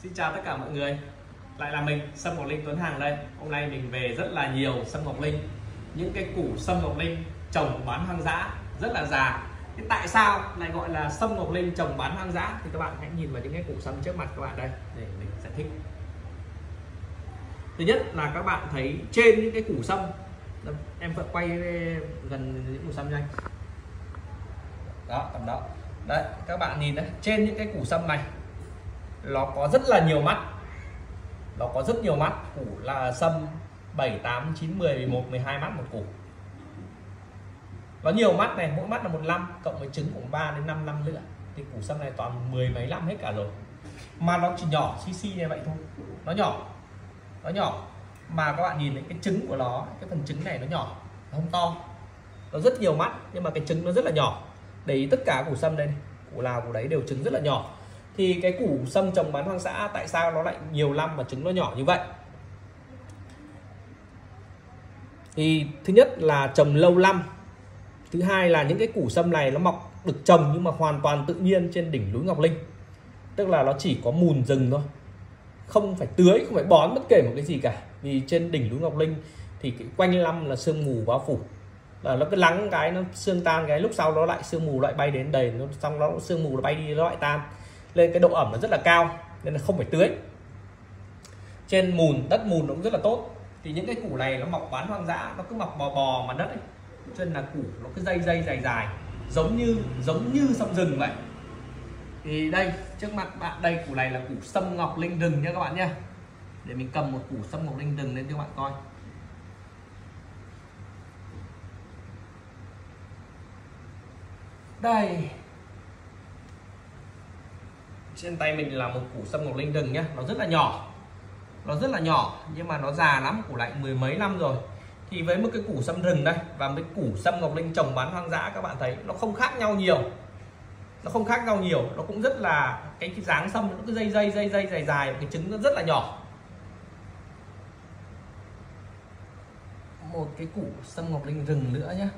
Xin chào tất cả mọi người, lại là mình Sâm Ngọc Linh Tuấn Hàng đây. Hôm nay mình về rất là nhiều sâm ngọc linh, những cái củ sâm ngọc linh trồng bán hoang dã rất là già. Thế tại sao lại gọi là sâm ngọc linh trồng bán hoang dã? Thì các bạn hãy nhìn vào những cái củ sâm trước mặt các bạn đây để mình giải thích. Thứ nhất là các bạn thấy trên những cái củ sâm, em vẫn quay gần những củ sâm nhanh đó, tầm đó đấy, các bạn nhìn đấy, trên những cái củ sâm này nó có rất là nhiều mắt, nó có rất nhiều mắt. Củ là sâm 7, 8, 9, 10, 11, 12 mắt một củ, nó nhiều mắt này, mỗi mắt là 15 cộng với trứng cũng 3 đến 5 năm nữa thì củ sâm này toàn 10 mấy năm hết cả rồi, mà nó chỉ nhỏ xi như vậy thôi, nó nhỏ mà các bạn nhìn thấy cái trứng của nó, cái phần trứng này nó nhỏ, nó không to, nó rất nhiều mắt nhưng mà cái trứng nó rất là nhỏ. Để ý tất cả củ sâm đây này, củ nào củ đấy đều trứng rất là nhỏ. Thì cái củ sâm trồng bán hoang dã tại sao nó lại nhiều năm mà trứng nó nhỏ như vậy? Thì thứ nhất là trồng lâu năm, thứ hai là những cái củ sâm này nó mọc được trồng nhưng mà hoàn toàn tự nhiên trên đỉnh núi Ngọc Linh, tức là nó chỉ có mùn rừng thôi, không phải tưới, không phải bón bất kể một cái gì cả. Vì trên đỉnh núi Ngọc Linh thì cái quanh năm là sương mù bao phủ, là nó cứ lắng cái nó sương tan, cái lúc sau nó lại sương mù lại bay đến đầy, nó xong nó sương mù nó bay đi nó lại tan lên, cái độ ẩm nó rất là cao nên là không phải tưới. Trên mùn, đất mùn nó cũng rất là tốt. Thì những cái củ này nó mọc bán hoang dã, nó cứ mọc bò mặt đất ấy, cho nên là củ nó cứ dây dài giống như sâm rừng vậy. Thì đây trước mặt bạn, đây củ này là củ sâm ngọc linh rừng nha các bạn nhé. Để mình cầm một củ sâm ngọc linh rừng lên cho các bạn coi. Đây, trên tay mình là một củ sâm ngọc linh rừng nhé, nó rất là nhỏ, nhưng mà nó già lắm, củ lại 10 mấy năm rồi. Thì với một cái củ sâm rừng đây và một cái củ sâm ngọc linh trồng bán hoang dã, các bạn thấy nó không khác nhau nhiều, nó cũng rất là cái dáng sâm nó cứ dây dài, cái trứng nó rất là nhỏ. Một cái củ sâm ngọc linh rừng nữa nhé,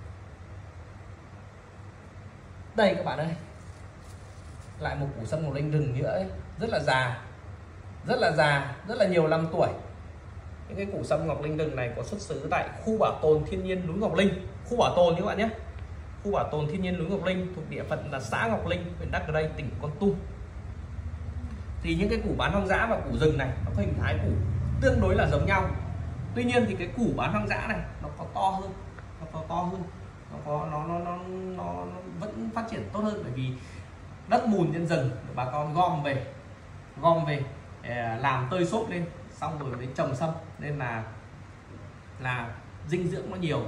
đây các bạn ơi, lại một củ sâm ngọc linh rừng nữa ấy. Rất là già, rất là nhiều năm tuổi. Những cái củ sâm ngọc linh rừng này có xuất xứ tại khu bảo tồn thiên nhiên núi Ngọc Linh, khu bảo tồn các bạn nhé, khu bảo tồn thiên nhiên núi Ngọc Linh thuộc địa phận là xã Ngọc Linh, huyện Đắk Rây, tỉnh Con Tum. Thì những cái củ bán hoang dã và củ rừng này nó có hình thái củ tương đối là giống nhau. Tuy nhiên thì cái củ bán hoang dã này nó có to hơn, nó vẫn phát triển tốt hơn, bởi vì đất mùn trên rừng bà con gom về làm tơi xốp lên, xong rồi mới trồng sâm, nên là dinh dưỡng nó nhiều,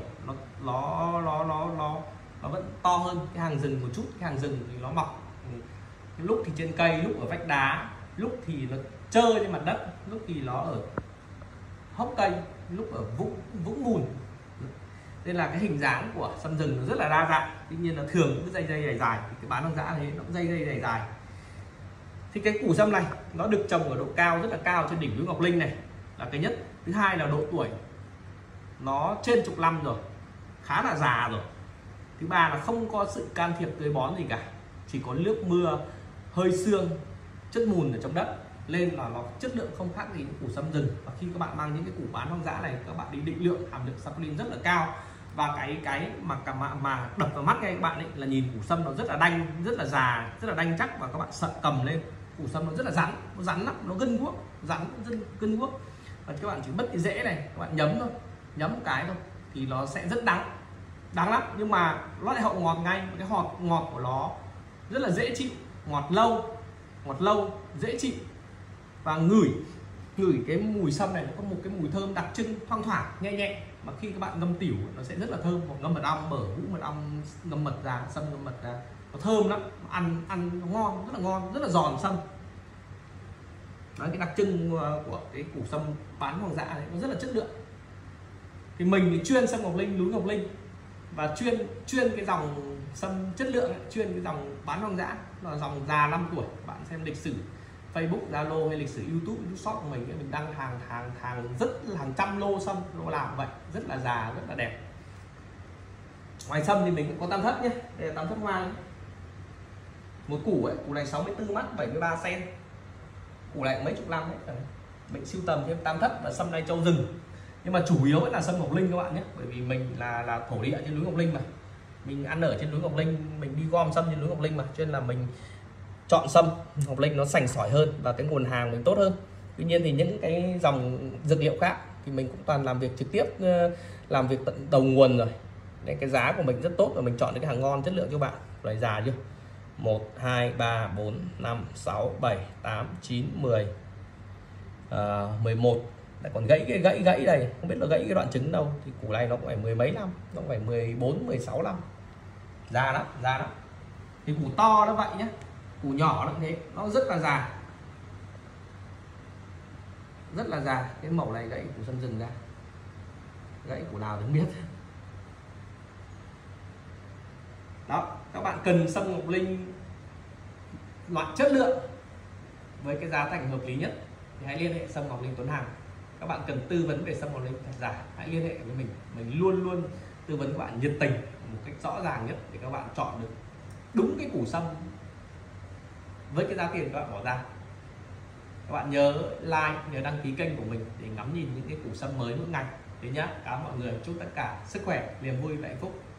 nó vẫn to hơn cái hàng rừng một chút. Cái hàng rừng thì nó mọc lúc thì trên cây, lúc ở vách đá, lúc thì nó trơ trên mặt đất, lúc thì nó ở hốc cây, lúc ở vũng mùn. Nên là cái hình dáng của sâm rừng nó rất là đa dạng. Tuy nhiên nó thường cứ dây dài, thì cái bán hoang dã thế nó cũng dây dài. Thì cái củ sâm này nó được trồng ở độ cao rất là cao trên đỉnh núi Ngọc Linh này là cái nhất. Thứ hai là độ tuổi nó trên chục năm rồi, khá là già rồi. Thứ ba là không có sự can thiệp tưới bón gì cả, chỉ có nước mưa, hơi sương, chất mùn ở trong đất, nên là nó chất lượng không khác gì những củ sâm rừng. Và khi các bạn mang những cái củ bán hoang dã này, các bạn đi định lượng hàm lượng saponin rất là cao. Và cái mà đập vào mắt các bạn ấy là nhìn củ sâm nó rất là đanh, rất là già, rất là đanh chắc, và các bạn sợ cầm lên củ sâm nó rất là rắn lắm, nó gân guốc, gân guốc. Và các bạn chỉ bứt cái rễ này, các bạn nhấm một cái thôi thì nó sẽ rất đắng lắm, nhưng mà nó lại hậu ngọt ngay. Cái ngọt của nó rất là dễ chịu, ngọt lâu, dễ chịu. Và ngửi cái mùi sâm này nó có một cái mùi thơm đặc trưng, thoang thoảng, nhẹ, mà khi các bạn ngâm tỉu nó sẽ rất là thơm. Hoặc ngâm mật ong, bở hũ mật ong, ngâm mật ra, sâm ngâm mật ra, nó thơm lắm, ăn ngon, rất là giòn sâm. Đó, cái đặc trưng của cái củ sâm bán hoang dã này nó rất là chất lượng. Thì mình thì chuyên sâm ngọc linh, núi Ngọc Linh, và chuyên cái dòng sâm chất lượng ấy, chuyên cái dòng bán hoang dã, là dòng già 5 tuổi. Bạn xem lịch sử Facebook, Zalo hay lịch sử YouTube Shop của mình đăng hàng rất là hàng trăm lô sâm, lô làm vậy, rất là già, rất là đẹp. Ngoài sâm thì mình cũng có tam thất nhé, đây là tam thất hoa. Một củ ấy, củ này 64 mắt, 73 cm. củ này mấy chục năm đấy. Mình sưu tầm thêm tam thất và sâm lai châu rừng, nhưng mà chủ yếu vẫn là sâm Ngọc Linh các bạn nhé, bởi vì mình là thổ địa trên núi Ngọc Linh mà, mình ăn ở trên núi Ngọc Linh, mình đi gom sâm trên núi Ngọc Linh mà, cho nên là mình chọn sâm Ngọc Linh nó sành sỏi hơn và cái nguồn hàng mình tốt hơn. Tuy nhiên thì những cái dòng dược liệu khác thì mình cũng toàn làm việc trực tiếp, làm việc tận đầu nguồn rồi. Nên cái giá của mình rất tốt và mình chọn được cái hàng ngon chất lượng cho bạn. Loại già chưa? 1 2 3 4 5 6 7 8 9 10 11. Lại còn gãy đây, không biết là gãy cái đoạn trứng đâu, thì củ này nó cũng phải mười mấy năm, nó cũng phải 14 16 năm. Già lắm. Thì củ to nó vậy nhé, củ nhỏ nó thế, nó rất là già, cái mẩu này gãy củ sâm rừng ra, gãy củ nào thì không biết. Đó, các bạn cần sâm Ngọc Linh loại chất lượng với cái giá thành hợp lý nhất thì hãy liên hệ sâm Ngọc Linh Tuấn Hằng. Các bạn cần tư vấn về sâm Ngọc Linh giả, hãy liên hệ với mình luôn tư vấn các bạn nhiệt tình một cách rõ ràng nhất để các bạn chọn được đúng cái củ sâm với cái giá tiền các bạn bỏ ra. Các bạn nhớ like, nhớ đăng ký kênh của mình để ngắm nhìn những cái củ sâm mới mỗi ngày. Thế nhá, cảm ơn mọi người, chúc tất cả sức khỏe, niềm vui và hạnh phúc.